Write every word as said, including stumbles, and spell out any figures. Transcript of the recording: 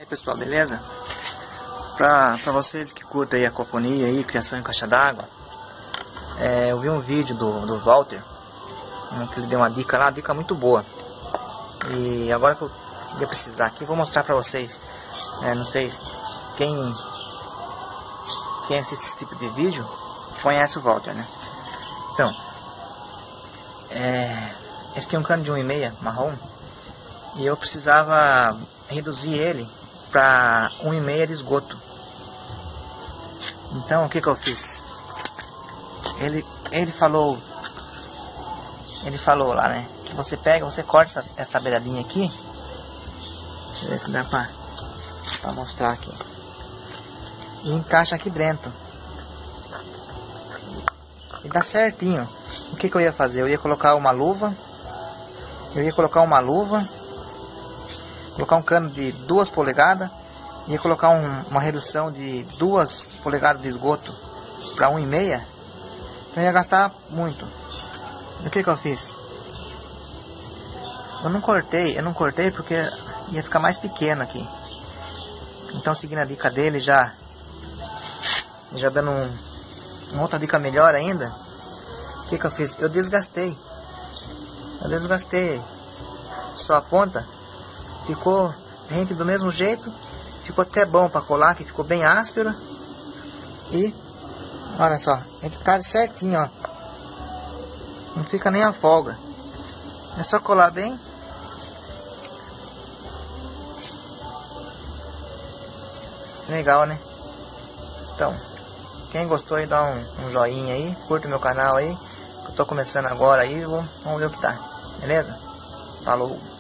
E aí pessoal, beleza? Pra, pra vocês que curtem aí aquaponia aí, criação em caixa d'água, é, eu vi um vídeo do, do Walter, que ele deu uma dica lá, uma dica muito boa. E agora que eu ia precisar aqui, vou mostrar pra vocês. É, não sei quem, quem assiste esse tipo de vídeo conhece o Walter, né? Então, é, esse aqui é um cano de um e meio marrom, e eu precisava reduzir ele para um e meio de esgoto. Então o que que eu fiz? Ele, ele falou, ele falou lá, né? Que você pega, você corta essa, essa beiradinha aqui. Deixa eu ver se dá pra, pra mostrar aqui. E encaixa aqui dentro. E dá certinho. O que que eu ia fazer? Eu ia colocar uma luva. Eu ia colocar uma luva. Colocar um cano de duas polegadas. Ia colocar um, uma redução de duas polegadas de esgoto para um e meio. Então ia gastar muito. E o que que eu fiz? Eu não cortei, eu não cortei porque ia ficar mais pequeno aqui. Então, seguindo a dica dele, já já dando um, uma outra dica melhor ainda, o que que eu fiz? Eu desgastei. Eu desgastei só a ponta. Ficou rente do mesmo jeito. Ficou até bom para colar, que ficou bem áspero. E olha só, ele tá certinho, ó. Não fica nem a folga. É só colar bem. Legal, né? Então, quem gostou aí, dá um, um joinha aí. Curta o meu canal aí. Eu tô começando agora aí. Vamos ver o que tá. Beleza? Falou!